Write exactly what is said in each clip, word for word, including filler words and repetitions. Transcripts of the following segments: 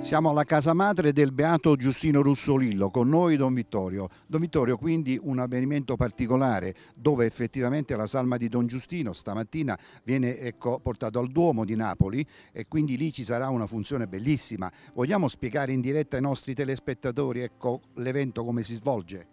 Siamo alla casa madre del beato Giustino Russolillo, con noi Don Vittorio. Don Vittorio, quindi un avvenimento particolare dove effettivamente la salma di Don Giustino stamattina viene ecco, portato al Duomo di Napoli e quindi lì ci sarà una funzione bellissima. Vogliamo spiegare in diretta ai nostri telespettatori ecco, l'evento come si svolge?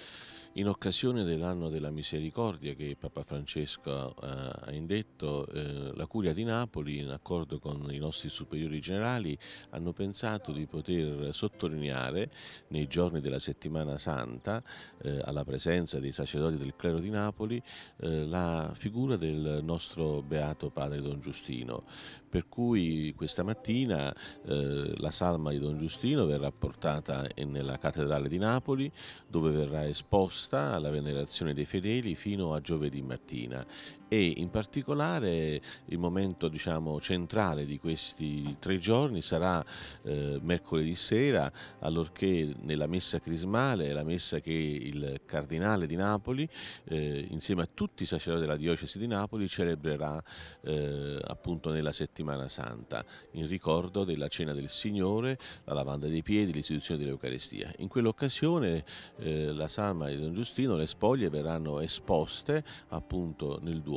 In occasione dell'anno della misericordia che Papa Francesco eh, ha indetto, eh, la Curia di Napoli, in accordo con i nostri superiori generali, hanno pensato di poter sottolineare nei giorni della Settimana Santa, eh, alla presenza dei sacerdoti del clero di Napoli, eh, la figura del nostro beato padre Don Giustino. Per cui questa mattina eh, la salma di Don Giustino verrà portata nella cattedrale di Napoli, dove verrà esposta alla venerazione dei fedeli fino a giovedì mattina. E in particolare il momento diciamo, centrale di questi tre giorni sarà eh, mercoledì sera, allorché nella messa crismale, la messa che il cardinale di Napoli, eh, insieme a tutti i sacerdoti della diocesi di Napoli, celebrerà eh, appunto nella settimana santa, in ricordo della cena del Signore, la lavanda dei piedi, l'istituzione dell'Eucaristia. In quell'occasione eh, la salma di Don Giustino, le spoglie verranno esposte appunto nel Duomo.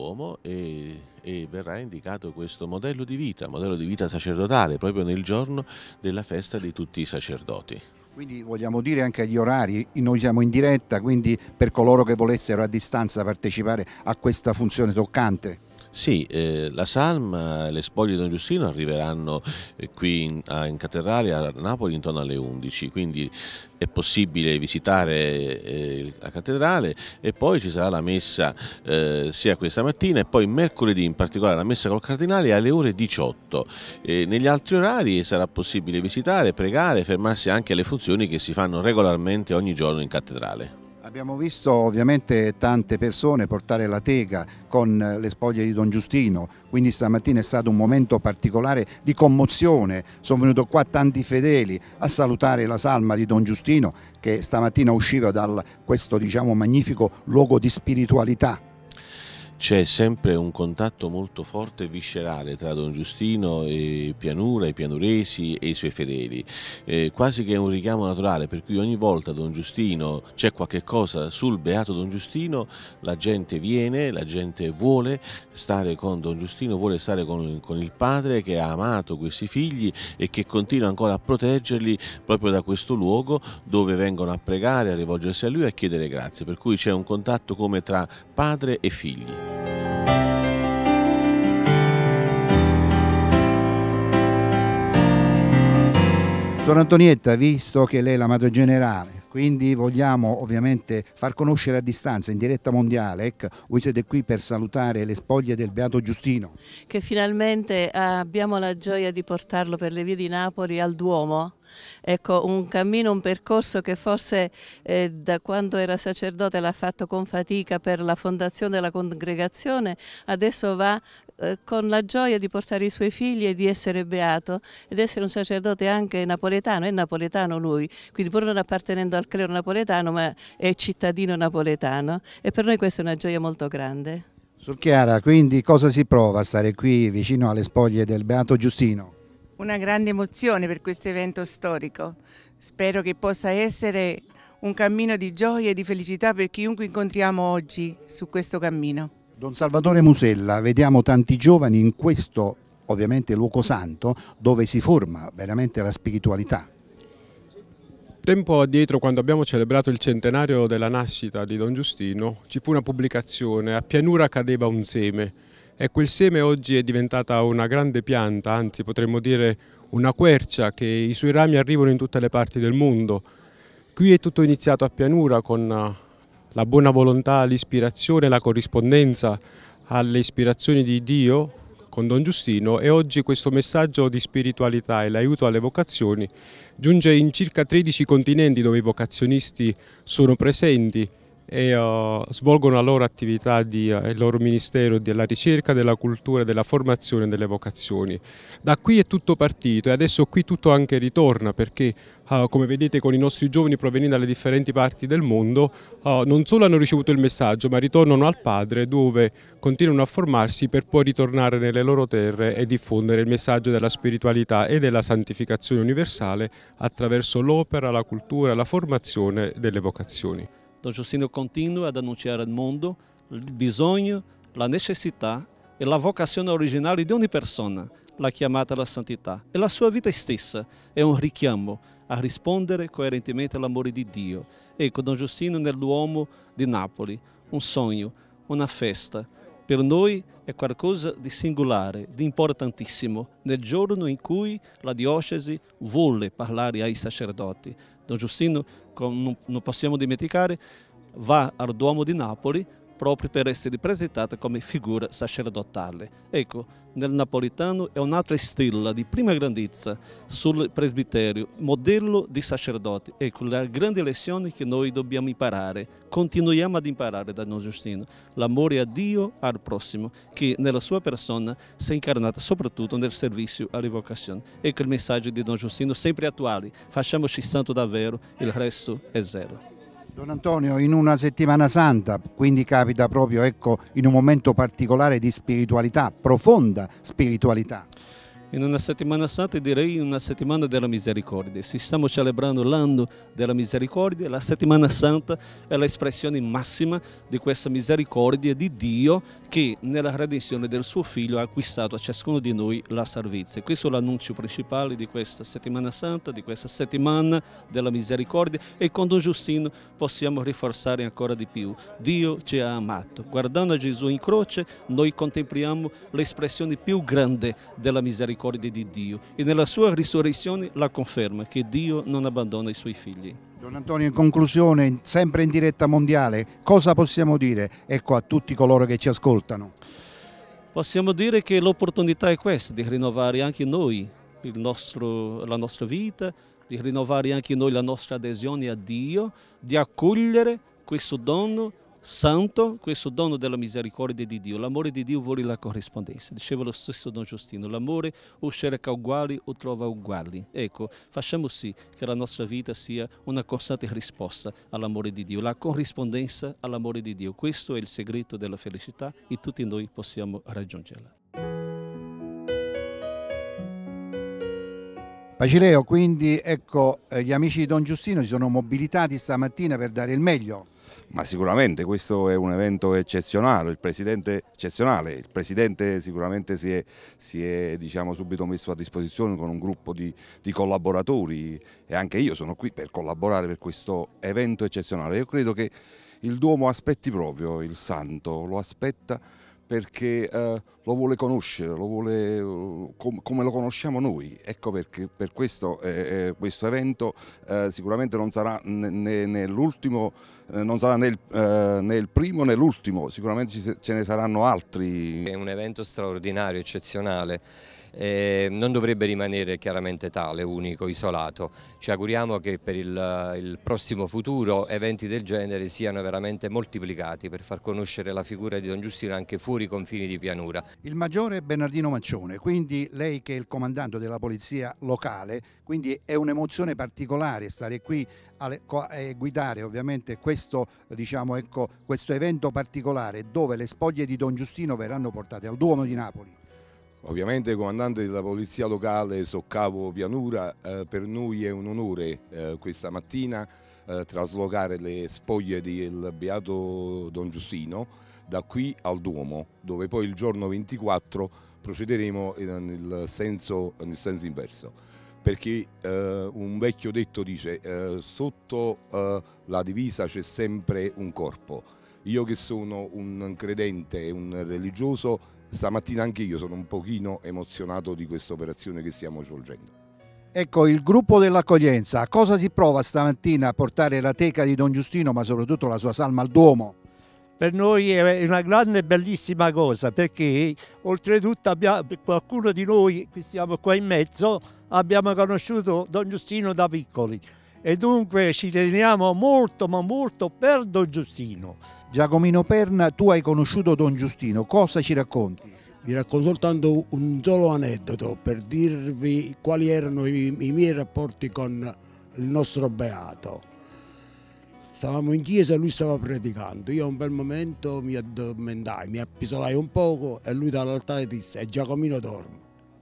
E, e verrà indicato questo modello di vita, modello di vita sacerdotale, proprio nel giorno della festa di tutti i sacerdoti. Quindi vogliamo dire anche gli orari, noi siamo in diretta, quindi per coloro che volessero a distanza partecipare a questa funzione toccante. Sì, eh, la salma e le spoglie di Don Giustino arriveranno eh, qui in, a, in cattedrale a Napoli intorno alle undici, quindi è possibile visitare eh, la cattedrale e poi ci sarà la messa eh, sia questa mattina e poi mercoledì in particolare la messa col cardinale alle ore diciotto. Eh, negli altri orari sarà possibile visitare, pregare, fermarsi anche alle funzioni che si fanno regolarmente ogni giorno in cattedrale. Abbiamo visto ovviamente tante persone portare la tega con le spoglie di Don Giustino, quindi stamattina è stato un momento particolare di commozione, sono venuti qua tanti fedeli a salutare la salma di Don Giustino che stamattina usciva da questo diciamo magnifico luogo di spiritualità. C'è sempre un contatto molto forte e viscerale tra Don Giustino e Pianura, i pianuresi e i suoi fedeli, eh, quasi che è un richiamo naturale, per cui ogni volta Don Giustino c'è qualche cosa sul beato Don Giustino, la gente viene, la gente vuole stare con Don Giustino, vuole stare con, con il padre che ha amato questi figli e che continua ancora a proteggerli proprio da questo luogo dove vengono a pregare, a rivolgersi a lui e a chiedere grazie, per cui c'è un contatto come tra padre e figli. Sor Antonietta, visto che lei è la Madre Generale, quindi vogliamo ovviamente far conoscere a distanza, in diretta mondiale, ecco, voi siete qui per salutare le spoglie del Beato Giustino. Che finalmente abbiamo la gioia di portarlo per le vie di Napoli al Duomo. Ecco, un cammino, un percorso che forse eh, da quando era sacerdote l'ha fatto con fatica per la fondazione della congregazione, adesso va eh, con la gioia di portare i suoi figli e di essere beato ed essere un sacerdote anche napoletano, è napoletano lui, quindi pur non appartenendo al clero napoletano ma è cittadino napoletano e per noi questa è una gioia molto grande. Sor Chiara, quindi cosa si prova a stare qui vicino alle spoglie del Beato Giustino? Una grande emozione per questo evento storico, spero che possa essere un cammino di gioia e di felicità per chiunque incontriamo oggi su questo cammino. Don Salvatore Musella, vediamo tanti giovani in questo ovviamente luogo santo dove si forma veramente la spiritualità. Tempo addietro, quando abbiamo celebrato il centenario della nascita di Don Giustino, ci fu una pubblicazione, a Pianura cadeva un seme. E quel seme oggi è diventata una grande pianta, anzi potremmo dire una quercia che i suoi rami arrivano in tutte le parti del mondo. Qui è tutto iniziato a Pianura con la buona volontà, l'ispirazione, la corrispondenza alle ispirazioni di Dio con Don Giustino e oggi questo messaggio di spiritualità e l'aiuto alle vocazioni giunge in circa tredici continenti dove i vocazionisti sono presenti e uh, svolgono la loro attività, di, uh, il loro ministero della ricerca, della cultura, della formazione e delle vocazioni. Da qui è tutto partito e adesso qui tutto anche ritorna, perché uh, come vedete con i nostri giovani provenienti dalle differenti parti del mondo uh, non solo hanno ricevuto il messaggio, ma ritornano al Padre, dove continuano a formarsi per poi ritornare nelle loro terre e diffondere il messaggio della spiritualità e della santificazione universale attraverso l'opera, la cultura, la formazione delle vocazioni. Don Justino continua ad annunciare al mondo il bisogno, la necessità e la vocazione originale di ogni persona, la chiamata alla santità. E la sua vita stessa è un richiamo a rispondere coerentemente all'amore di Dio. Ecco, Don Justino nell'uomo di Napoli, un sogno, una festa. Per noi è qualcosa di singolare, di importantissimo, nel giorno in cui la diocesi vuole parlare ai sacerdoti. Don Justino, non possiamo dimenticare, va al Duomo di Napoli proprio per essere presentata come figura sacerdotale. Ecco, nel napolitano è un'altra stella di prima grandezza sul presbiterio, modello di sacerdoti. Ecco, la grande lezione che noi dobbiamo imparare, continuiamo ad imparare da Don Justino, l'amore a Dio e al prossimo, che nella sua persona si è incarnata soprattutto nel servizio alle vocazioni. Ecco il messaggio di Don Justino, sempre attuale: facciamoci santo davvero, il resto è zero. Don Antonio, in una settimana santa, quindi capita proprio, ecco, in un momento particolare di spiritualità, profonda spiritualità. In una settimana santa, direi una settimana della misericordia. Si stiamo celebrando l'anno della misericordia. La settimana santa è l'espressione massima di questa misericordia di Dio che nella redenzione del suo Figlio ha acquistato a ciascuno di noi la salvezza. Questo è l'annuncio principale di questa settimana santa, di questa settimana della misericordia, e con Don Justino possiamo rinforzare ancora di più. Dio ci ha amato. Guardando a Gesù in croce, noi contempliamo l'espressione più grande della misericordia di Dio, e nella sua risurrezione la conferma che Dio non abbandona i suoi figli. Don Antonio, in conclusione, sempre in diretta mondiale, cosa possiamo dire, ecco, a tutti coloro che ci ascoltano? Possiamo dire che l'opportunità è questa, di rinnovare anche noi il nostro, la nostra vita, di rinnovare anche noi la nostra adesione a Dio, di accogliere questo dono santo, questo dono della misericordia di Dio. L'amore di Dio vuole la corrispondenza, diceva lo stesso Don Justino: l'amore o cerca uguali o trova uguali. Ecco, facciamo sì che la nostra vita sia una costante risposta all'amore di Dio, la corrispondenza all'amore di Dio. Questo è il segreto della felicità e tutti noi possiamo raggiungerla. Bacileo, quindi ecco, gli amici di Don Justino si sono mobilitati stamattina per dare il meglio. Ma sicuramente questo è un evento eccezionale, il presidente, eccezionale. Il presidente sicuramente si è, si è diciamo, subito messo a disposizione con un gruppo di, di collaboratori, e anche io sono qui per collaborare per questo evento eccezionale. Io credo che il Duomo aspetti proprio il santo, lo aspetta perché eh, lo vuole conoscere, lo vuole com come lo conosciamo noi. Ecco perché per questo, eh, questo evento eh, sicuramente non sarà né, né l'ultimo, eh, non sarà né il, eh, né il primo né l'ultimo, sicuramente ci, ce ne saranno altri. È un evento straordinario, eccezionale. Eh, non dovrebbe rimanere chiaramente tale, unico, isolato. Ci auguriamo che per il, il prossimo futuro eventi del genere siano veramente moltiplicati per far conoscere la figura di Don Justino anche fuori i confini di Pianura. Il maggiore Bernardino Maccione, quindi lei che è il comandante della polizia locale, quindi è un'emozione particolare stare qui e guidare ovviamente questo, diciamo, ecco, questo evento particolare dove le spoglie di Don Justino verranno portate al Duomo di Napoli. Ovviamente comandante della polizia locale Soccavo Pianura, eh, per noi è un onore eh, questa mattina eh, traslocare le spoglie del Beato Don Justino da qui al Duomo, dove poi il giorno ventiquattro procederemo nel senso, nel senso inverso. Perché eh, un vecchio detto dice eh, sotto eh, la divisa c'è sempre un corpo. Io che sono un credente e un religioso, stamattina anche io sono un pochino emozionato di questa operazione che stiamo svolgendo. Ecco, il gruppo dell'accoglienza, a cosa si prova stamattina a portare la teca di Don Justino, ma soprattutto la sua salma al Duomo? Per noi è una grande e bellissima cosa, perché oltretutto abbiamo, qualcuno di noi che stiamo qua in mezzo abbiamo conosciuto Don Justino da piccoli, e dunque ci teniamo molto ma molto per Don Giustino. Giacomino Perna, tu hai conosciuto Don Giustino, cosa ci racconti? Vi racconto soltanto un solo aneddoto per dirvi quali erano i, i miei rapporti con il nostro beato. Stavamo in chiesa e lui stava predicando, io a un bel momento mi addormentai, mi appisolai un poco e lui dall'altare disse: "E Giacomino dorme".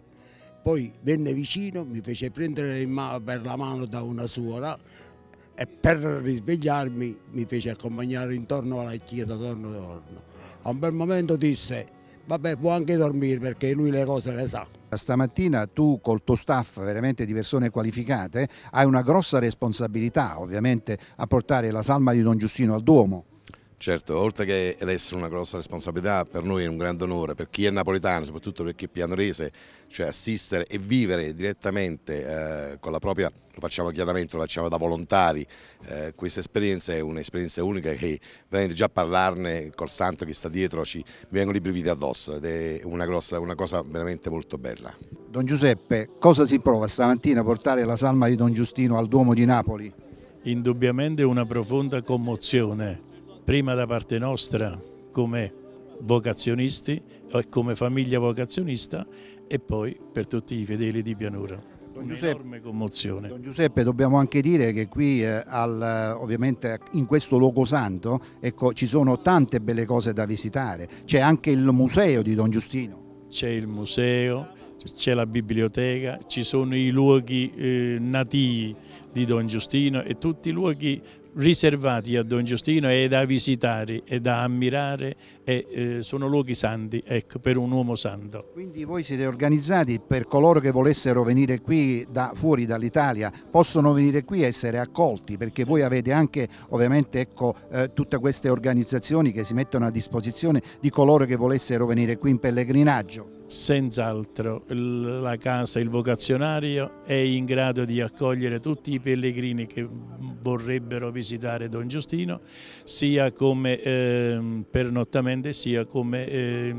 Poi venne vicino, mi fece prendere in mano per la mano da una suora e per risvegliarmi mi fece accompagnare intorno alla chiesa, torno torno. A un bel momento disse: "Vabbè, può anche dormire perché lui le cose le sa". Stamattina tu col tuo staff veramente di persone qualificate hai una grossa responsabilità ovviamente a portare la salma di Don Giustino al Duomo. Certo, oltre che ad essere una grossa responsabilità, per noi è un grande onore, per chi è napoletano, soprattutto per chi è pianorese, cioè assistere e vivere direttamente eh, con la propria, lo facciamo chiaramente, lo facciamo da volontari, eh, questa esperienza è un'esperienza unica che veramente già parlarne col santo che sta dietro ci mi vengono i brividi addosso ed è una, grossa, una cosa veramente molto bella. Don Giuseppe, cosa si prova stamattina a portare la salma di Don Giustino al Duomo di Napoli? Indubbiamente una profonda commozione. Prima da parte nostra come vocazionisti e come famiglia vocazionista e poi per tutti i fedeli di Pianura. Don Giuseppe, Un'enorme commozione. Don Giuseppe, dobbiamo anche dire che qui eh, al, ovviamente in questo luogo santo ecco, ci sono tante belle cose da visitare, c'è anche il museo di Don Giustino. C'è il museo, c'è la biblioteca, ci sono i luoghi eh, nativi di Don Giustino e tutti i luoghi riservati a Don Giustino e da visitare e da ammirare e eh, sono luoghi santi, ecco, per un uomo santo. Quindi voi siete organizzati per coloro che volessero venire qui da fuori dall'Italia, possono venire qui e essere accolti perché sì. Voi avete anche ovviamente ecco, eh, tutte queste organizzazioni che si mettono a disposizione di coloro che volessero venire qui in pellegrinaggio. Senz'altro la casa, il vocazionario è in grado di accogliere tutti i pellegrini che vorrebbero visitare Don Giustino, sia come eh, pernottamento sia come eh,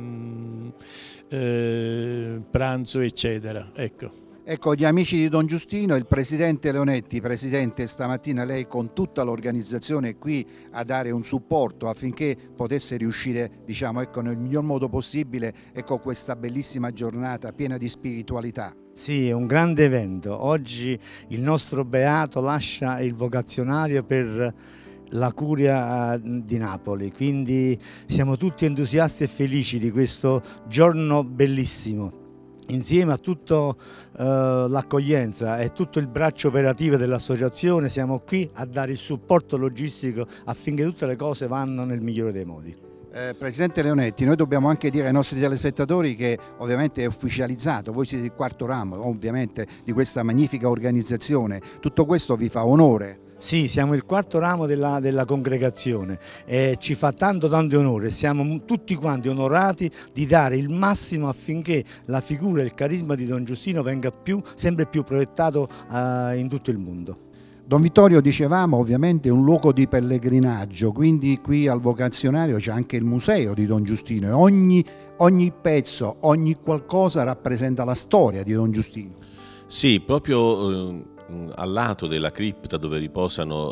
eh, pranzo eccetera. Ecco. Ecco, gli amici di Don Giustino, il Presidente Leonetti. Presidente, stamattina lei con tutta l'organizzazione è qui a dare un supporto affinché potesse riuscire diciamo, ecco, nel miglior modo possibile ecco, questa bellissima giornata piena di spiritualità. Sì, è un grande evento. Oggi il nostro beato lascia il vocazionario per la curia di Napoli, quindi siamo tutti entusiasti e felici di questo giorno bellissimo. Insieme a tutta eh, l'accoglienza e tutto il braccio operativo dell'associazione siamo qui a dare il supporto logistico affinché tutte le cose vanno nel migliore dei modi. Eh, Presidente Leonetti, noi dobbiamo anche dire ai nostri telespettatori che ovviamente è ufficializzato, voi siete il quarto ramo ovviamente di questa magnifica organizzazione, tutto questo vi fa onore. Sì, siamo il quarto ramo della, della congregazione e ci fa tanto tanto onore, siamo tutti quanti onorati di dare il massimo affinché la figura e il carisma di Don Giustino venga più, sempre più proiettato uh, in tutto il mondo. Don Vittorio, dicevamo ovviamente è un luogo di pellegrinaggio, quindi qui al vocazionario c'è anche il museo di Don Giustino e ogni, ogni pezzo, ogni qualcosa rappresenta la storia di Don Giustino. Sì, proprio eh, al lato della cripta dove riposano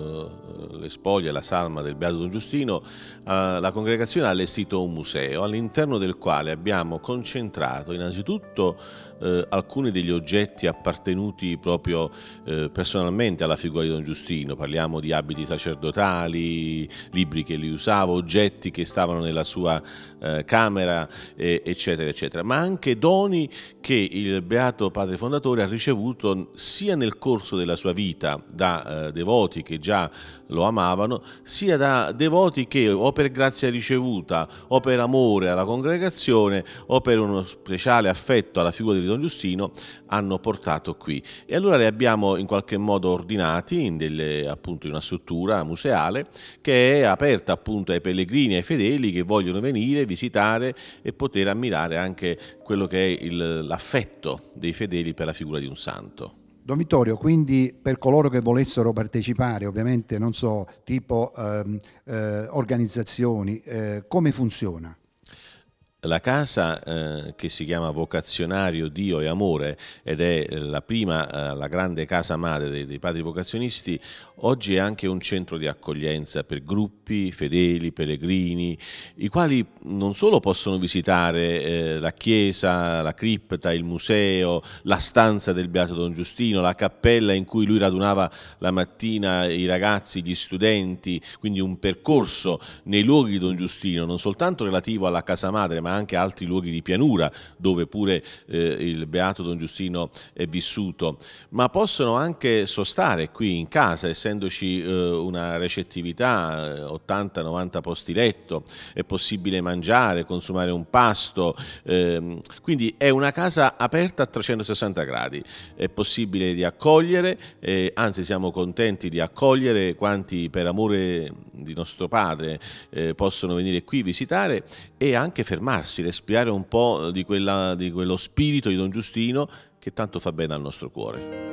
eh, le spoglie, la salma del Beato Don Giustino, eh, la congregazione ha allestito un museo all'interno del quale abbiamo concentrato innanzitutto eh, alcuni degli oggetti appartenuti proprio eh, personalmente alla figura di Don Giustino. Parliamo di abiti sacerdotali, libri che lui usava, oggetti che stavano nella sua eh, camera, eh, eccetera, eccetera, ma anche doni che il Beato Padre Fondatore ha ricevuto sia nel corso della sua vita da eh, devoti che già lo amavano, sia da devoti che o per grazia ricevuta o per amore alla congregazione o per uno speciale affetto alla figura di Don Giustino hanno portato qui. E allora li abbiamo in qualche modo ordinati in, delle, appunto, in una struttura museale che è aperta appunto ai pellegrini e ai fedeli che vogliono venire, visitare e poter ammirare anche quello che è l'affetto dei fedeli per la figura di un santo. Don Vittorio, quindi per coloro che volessero partecipare, ovviamente non so, tipo ehm, eh, organizzazioni, eh, come funziona? La casa eh, che si chiama Vocazionario Dio e Amore ed è la prima, eh, la grande casa madre dei, dei padri vocazionisti, oggi è anche un centro di accoglienza per gruppi, fedeli, pellegrini, i quali non solo possono visitare eh, la chiesa, la cripta, il museo, la stanza del Beato Don Giustino, la cappella in cui lui radunava la mattina i ragazzi, gli studenti, quindi un percorso nei luoghi di Don Giustino, non soltanto relativo alla casa madre, ma anche altri luoghi di pianura dove pure eh, il Beato Don Giustino è vissuto, ma possono anche sostare qui in casa, essendoci eh, una recettività, ottanta novanta posti letto, è possibile mangiare, consumare un pasto, ehm, quindi è una casa aperta a trecentosessanta gradi, è possibile di accogliere, eh, anzi siamo contenti di accogliere quanti per amore di nostro Padre eh, possono venire qui visitare e anche fermarsi, respirare un po' di, quella, di quello spirito di Don Giustino che tanto fa bene al nostro cuore.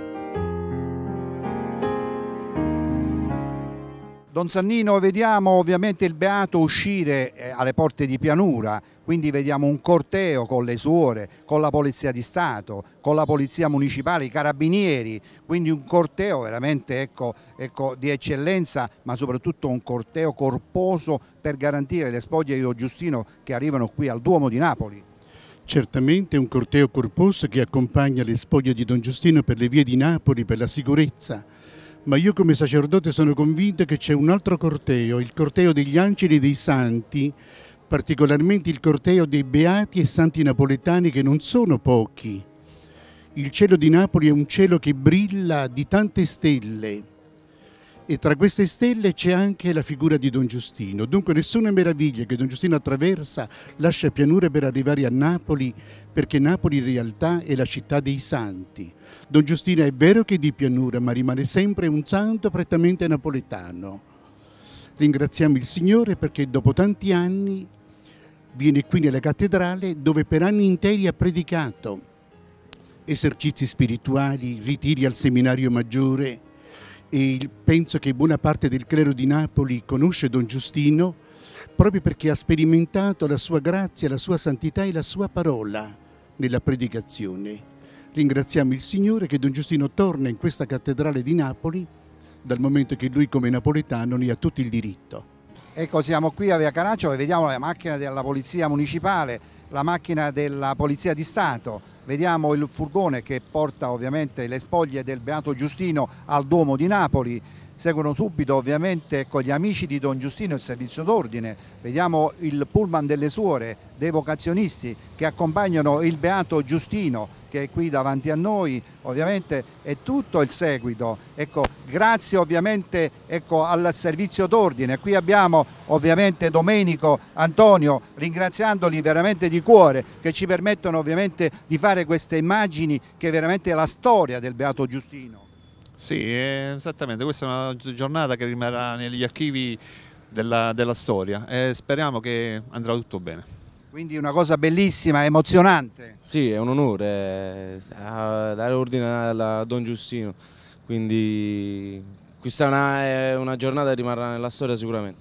Don Sannino, vediamo ovviamente il Beato uscire eh, alle porte di Pianura, quindi vediamo un corteo con le suore, con la Polizia di Stato, con la Polizia Municipale, i Carabinieri, quindi un corteo veramente ecco, ecco, di eccellenza, ma soprattutto un corteo corposo per garantire le spoglie di Don Giustino che arrivano qui al Duomo di Napoli. Certamente un corteo corposo che accompagna le spoglie di Don Giustino per le vie di Napoli, per la sicurezza. Ma io come sacerdote sono convinto che c'è un altro corteo, il corteo degli angeli e dei santi, particolarmente il corteo dei beati e santi napoletani che non sono pochi. Il cielo di Napoli è un cielo che brilla di tante stelle e tra queste stelle c'è anche la figura di Don Giustino. Dunque nessuna meraviglia che Don Giustino attraversa, lascia Pianura per arrivare a Napoli, perché Napoli in realtà è la città dei santi. Don Giustino è vero che è di Pianura, ma rimane sempre un santo prettamente napoletano. Ringraziamo il Signore perché dopo tanti anni viene qui nella cattedrale dove per anni interi ha predicato esercizi spirituali, ritiri al seminario maggiore, e penso che buona parte del clero di Napoli conosce Don Giustino proprio perché ha sperimentato la sua grazia, la sua santità e la sua parola nella predicazione. Ringraziamo il Signore che Don Giustino torna in questa cattedrale di Napoli dal momento che lui come napoletano ne ha tutto il diritto. Ecco, siamo qui a Via Caracciolo e vediamo la macchina della Polizia Municipale, la macchina della Polizia di Stato. Vediamo il furgone che porta ovviamente le spoglie del Beato Giustino al Duomo di Napoli. Seguono subito ovviamente con gli amici di Don Giustino il servizio d'ordine. Vediamo il pullman delle suore, dei vocazionisti che accompagnano il Beato Giustino che è qui davanti a noi, ovviamente è tutto il seguito. Ecco, grazie ovviamente ecco, al servizio d'ordine. Qui abbiamo ovviamente Domenico, Antonio, ringraziandoli veramente di cuore che ci permettono ovviamente di fare queste immagini che è veramente la storia del Beato Giustino. Sì, esattamente, questa è una giornata che rimarrà negli archivi della, della storia e speriamo che andrà tutto bene. Quindi una cosa bellissima, emozionante. Sì, è un onore eh, dare ordine a Don Giustino, quindi questa è una, è una giornata che rimarrà nella storia sicuramente.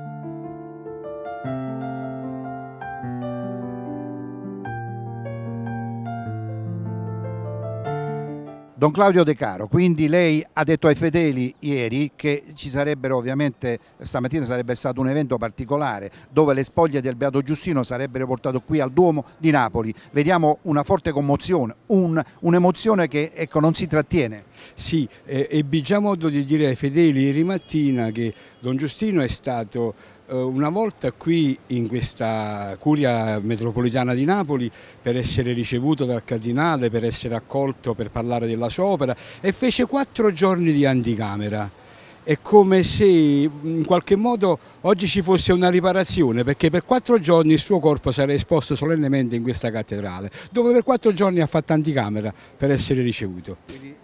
Don Claudio De Caro, quindi lei ha detto ai fedeli ieri che ci sarebbero ovviamente, stamattina sarebbe stato un evento particolare dove le spoglie del Beato Giustino sarebbero portate qui al Duomo di Napoli. Vediamo una forte commozione, un, un'emozione che ecco, non si trattiene. Sì, eh, ebbi già modo di dire ai fedeli ieri mattina che Don Giustino è stato una volta qui in questa curia metropolitana di Napoli per essere ricevuto dal cardinale, per essere accolto per parlare della sua opera e fece quattro giorni di anticamera. È come se in qualche modo oggi ci fosse una riparazione, perché per quattro giorni il suo corpo sarà esposto solennemente in questa cattedrale, dove per quattro giorni ha fatto anticamera per essere ricevuto. Quindi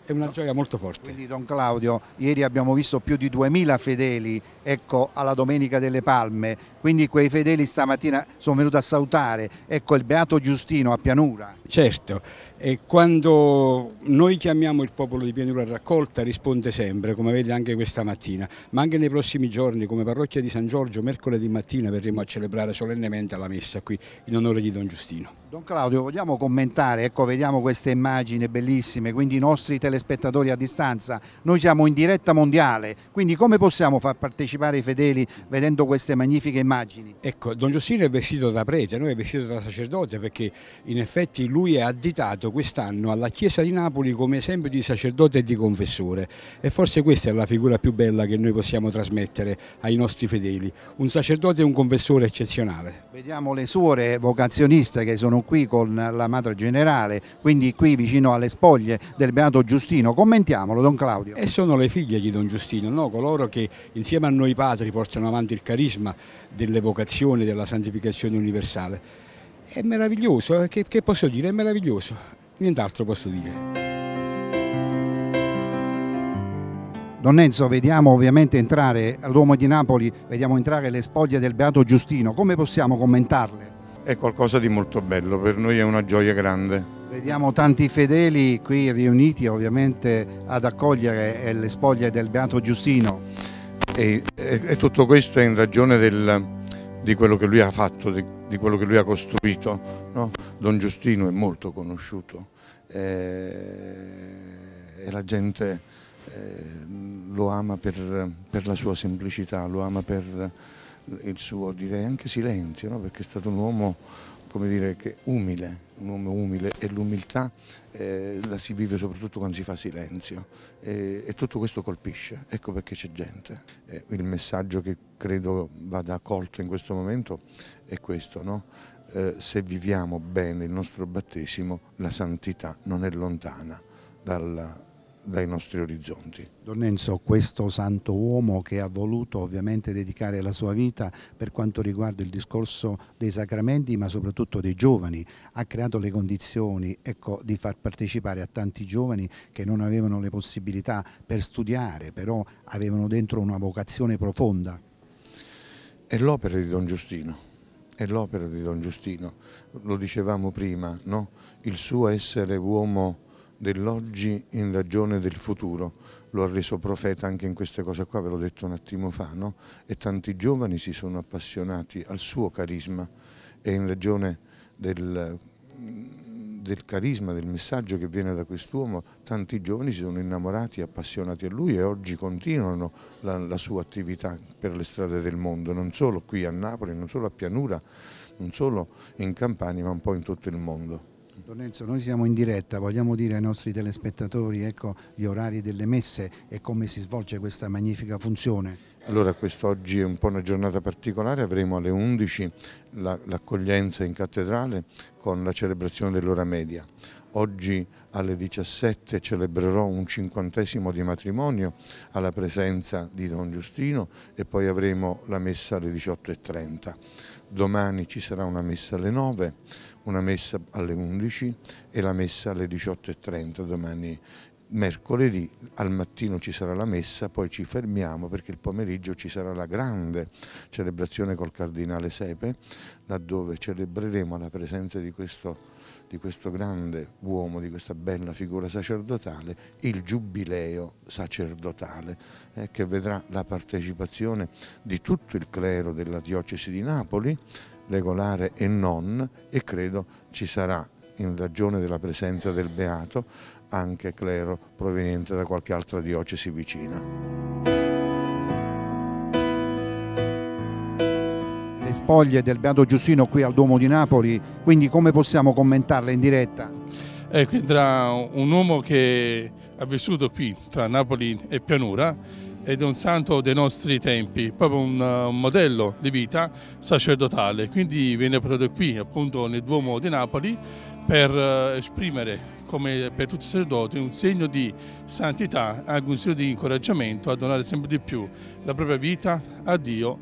è una gioia molto forte. Quindi Don Claudio, ieri abbiamo visto più di duemila fedeli, ecco, alla Domenica delle Palme, quindi quei fedeli stamattina sono venuti a salutare, ecco, il Beato Giustino a Pianura. Certo, e quando noi chiamiamo il popolo di Pianura a raccolta risponde sempre, come vede anche questa mattina, ma anche nei prossimi giorni come parrocchia di San Giorgio, mercoledì mattina verremo a celebrare solennemente la messa qui in onore di Don Giustino. Don Claudio, vogliamo commentare, ecco, vediamo queste immagini bellissime, quindi i nostri telespettatori a distanza, noi siamo in diretta mondiale, quindi come possiamo far partecipare i fedeli vedendo queste magnifiche immagini? Ecco, Don Giustino è vestito da prete, noi è vestito da sacerdote, perché in effetti lui è additato quest'anno alla Chiesa di Napoli come esempio di sacerdote e di confessore, e forse questa è la figura più bella che noi possiamo trasmettere ai nostri fedeli, un sacerdote e un confessore eccezionale. Vediamo le suore vocazioniste che sono qui con la Madre Generale, quindi qui vicino alle spoglie del Beato Giustino. Commentiamolo, Don Claudio. E sono le figlie di Don Giustino, no? Coloro che insieme a noi padri portano avanti il carisma delle vocazioni, della santificazione universale. È meraviglioso, eh? che, che posso dire? È meraviglioso, nient'altro posso dire. Don Enzo, vediamo ovviamente entrare al Duomo di Napoli, vediamo entrare le spoglie del Beato Giustino, come possiamo commentarle? È qualcosa di molto bello, per noi è una gioia grande. Vediamo tanti fedeli qui riuniti ovviamente ad accogliere le spoglie del Beato Giustino. E, e, e tutto questo è in ragione del, di quello che lui ha fatto, di, di quello che lui ha costruito, no? Don Giustino è molto conosciuto eh, e la gente eh, lo ama per, per la sua semplicità, lo ama per il suo, direi, anche silenzio, no? Perché è stato un uomo, come dire, che umile, un uomo umile, e l'umiltà eh, la si vive soprattutto quando si fa silenzio e, e tutto questo colpisce, ecco perché c'è gente. Eh, il messaggio che credo vada accolto in questo momento è questo, no? Eh, se viviamo bene il nostro battesimo, la santità non è lontana dalla dai nostri orizzonti. Don Enzo, questo santo uomo che ha voluto ovviamente dedicare la sua vita per quanto riguarda il discorso dei sacramenti, ma soprattutto dei giovani, ha creato le condizioni, ecco, di far partecipare a tanti giovani che non avevano le possibilità per studiare, però avevano dentro una vocazione profonda. È l'opera di Don Giustino, è l'opera di Don Giustino, lo dicevamo prima, no? Il suo essere uomo dell'oggi in ragione del futuro, lo ha reso profeta anche in queste cose qua, ve l'ho detto un attimo fa, no? E tanti giovani si sono appassionati al suo carisma e in ragione del, del carisma, del messaggio che viene da quest'uomo, tanti giovani si sono innamorati e appassionati a lui e oggi continuano la, la sua attività per le strade del mondo, non solo qui a Napoli, non solo a Pianura, non solo in Campania, ma un po' in tutto il mondo. Don Enzo, noi siamo in diretta, vogliamo dire ai nostri telespettatori, ecco, gli orari delle messe e come si svolge questa magnifica funzione? Allora, quest'oggi è un po' una giornata particolare, avremo alle undici l'accoglienza in cattedrale con la celebrazione dell'ora media. Oggi alle diciassette celebrerò un cinquantesimo di matrimonio alla presenza di Don Giustino e poi avremo la messa alle diciotto e trenta. Domani ci sarà una messa alle nove, una messa alle undici e la messa alle diciotto e trenta domani mercoledì. Al mattino ci sarà la messa, poi ci fermiamo perché il pomeriggio ci sarà la grande celebrazione col Cardinale Sepe, laddove celebreremo la presenza di questo, di questo grande uomo, di questa bella figura sacerdotale, il giubileo sacerdotale, eh, che vedrà la partecipazione di tutto il clero della diocesi di Napoli, regolare e non, e credo ci sarà, in ragione della presenza del Beato, anche clero proveniente da qualche altra diocesi vicina. Le spoglie del Beato Giustino qui al Duomo di Napoli, quindi come possiamo commentarle in diretta? Ecco, entra un uomo che ha vissuto qui tra Napoli e Pianura ed è un santo dei nostri tempi, proprio un, un modello di vita sacerdotale, quindi viene portato qui appunto nel Duomo di Napoli per uh, esprimere, come per tutti i sacerdoti, un segno di santità, anche un segno di incoraggiamento a donare sempre di più la propria vita a Dio,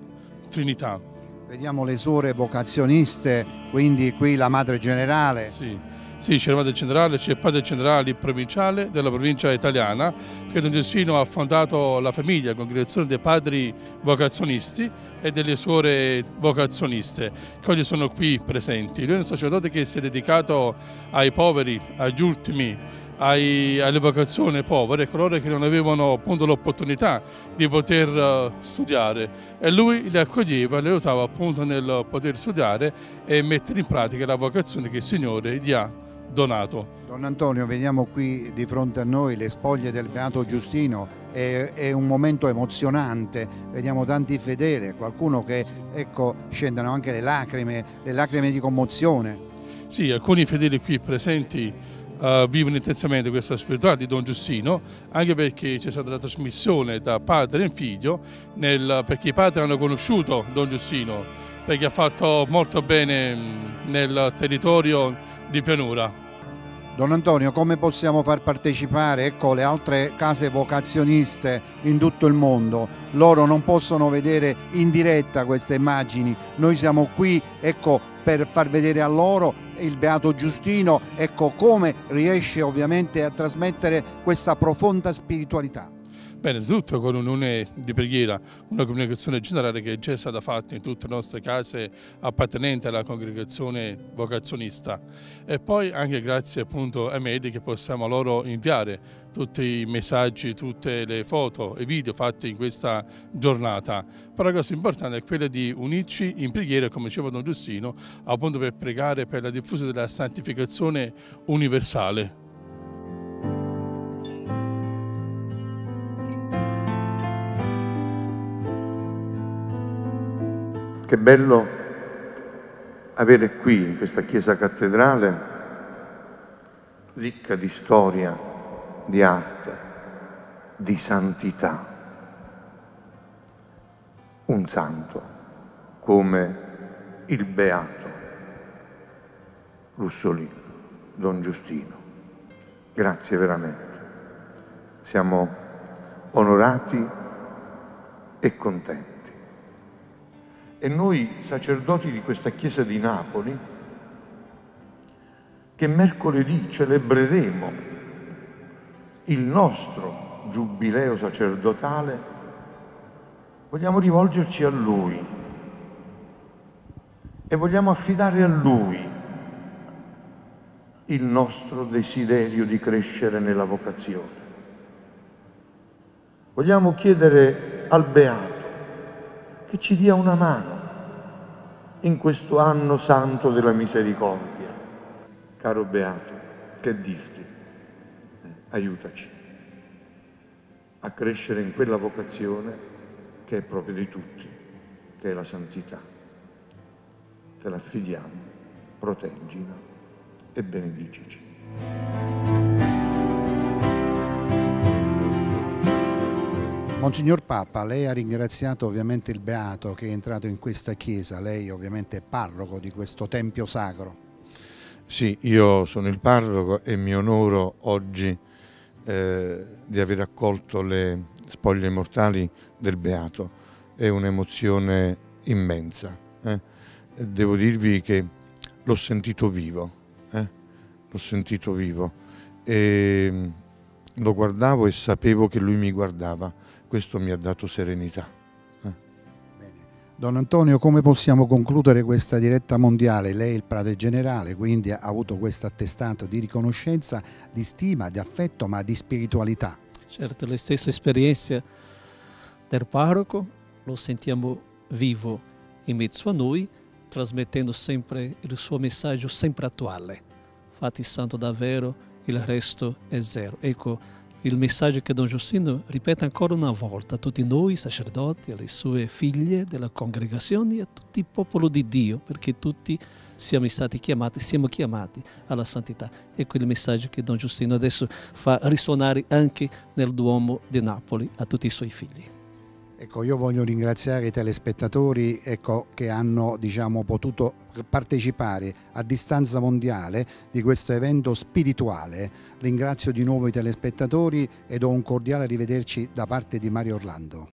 Trinità. Vediamo le suore vocazioniste, quindi qui la Madre Generale. Sì, Sì, c'è l'Armata Generale, c'è il Padre Generale provinciale della provincia italiana, che Don Giustino ha fondato la famiglia, la congregazione dei padri vocazionisti e delle suore vocazioniste, che oggi sono qui presenti. Lui è un sacerdote che si è dedicato ai poveri, agli ultimi, ai, alle vocazioni povere, coloro che non avevano appunto l'opportunità di poter uh, studiare, e lui li accoglieva, li aiutava appunto nel poter studiare e mettere in pratica la vocazione che il Signore gli ha donato. Don Antonio, vediamo qui di fronte a noi le spoglie del Beato Giustino, è, è un momento emozionante, vediamo tanti fedeli, qualcuno che, ecco, scendono anche le lacrime, le lacrime di commozione. Sì, alcuni fedeli qui presenti Uh, vivono intensamente questa spiritualità di Don Giustino, anche perché c'è stata la trasmissione da padre in figlio, nel, perché i padri hanno conosciuto Don Giustino, perché ha fatto molto bene nel territorio di pianura. Don Antonio, come possiamo far partecipare, ecco, le altre case vocazioniste in tutto il mondo? Loro non possono vedere in diretta queste immagini, noi siamo qui, ecco, per far vedere a loro il Beato Giustino, ecco, come riesce ovviamente a trasmettere questa profonda spiritualità. Bene, innanzitutto con un'unione di preghiera, una comunicazione generale che è già stata fatta in tutte le nostre case appartenenti alla congregazione vocazionista, e poi anche grazie appunto ai media che possiamo loro inviare tutti i messaggi, tutte le foto e video fatti in questa giornata. Però la cosa importante è quella di unirci in preghiera, come diceva Don Giustino, appunto per pregare per la diffusione della santificazione universale. Che bello avere qui, in questa chiesa cattedrale, ricca di storia, di arte, di santità, un santo come il Beato Russolino, Don Giustino. Grazie veramente. Siamo onorati e contenti. E noi, sacerdoti di questa chiesa di Napoli, che mercoledì celebreremo il nostro giubileo sacerdotale, vogliamo rivolgerci a Lui e vogliamo affidare a Lui il nostro desiderio di crescere nella vocazione. Vogliamo chiedere al Beato che ci dia una mano in questo anno santo della misericordia. Caro Beato, che dirti? Eh, aiutaci a crescere in quella vocazione che è proprio di tutti, che è la santità. Te la affidiamo, proteggila e benedicici. Monsignor Papa, lei ha ringraziato ovviamente il Beato che è entrato in questa chiesa, lei ovviamente è parroco di questo tempio sacro. Sì, io sono il parroco e mi onoro oggi eh, di aver accolto le spoglie mortali del Beato. È un'emozione immensa. Eh. Devo dirvi che l'ho sentito vivo, eh. l'ho sentito vivo e lo guardavo e sapevo che lui mi guardava. Questo mi ha dato serenità. Eh. Bene. Don Antonio, come possiamo concludere questa diretta mondiale? Lei è il Padre Generale, quindi ha avuto questo attestato di riconoscenza, di stima, di affetto, ma di spiritualità. Certo, le stesse esperienze del parroco lo sentiamo vivo in mezzo a noi, trasmettendo sempre il suo messaggio sempre attuale. Fatti santo davvero, il resto è zero. Ecco, il messaggio che Don Giustino ripete ancora una volta a tutti noi sacerdoti, alle sue figlie della congregazione e a tutto il popolo di Dio, perché tutti siamo stati chiamati, siamo chiamati alla santità. Ecco il messaggio che Don Giustino adesso fa risuonare anche nel Duomo di Napoli a tutti i suoi figli. Ecco, io voglio ringraziare i telespettatori, ecco, che hanno, diciamo, potuto partecipare a distanza mondiale di questo evento spirituale. Ringrazio di nuovo i telespettatori e do un cordiale arrivederci da parte di Mario Orlando.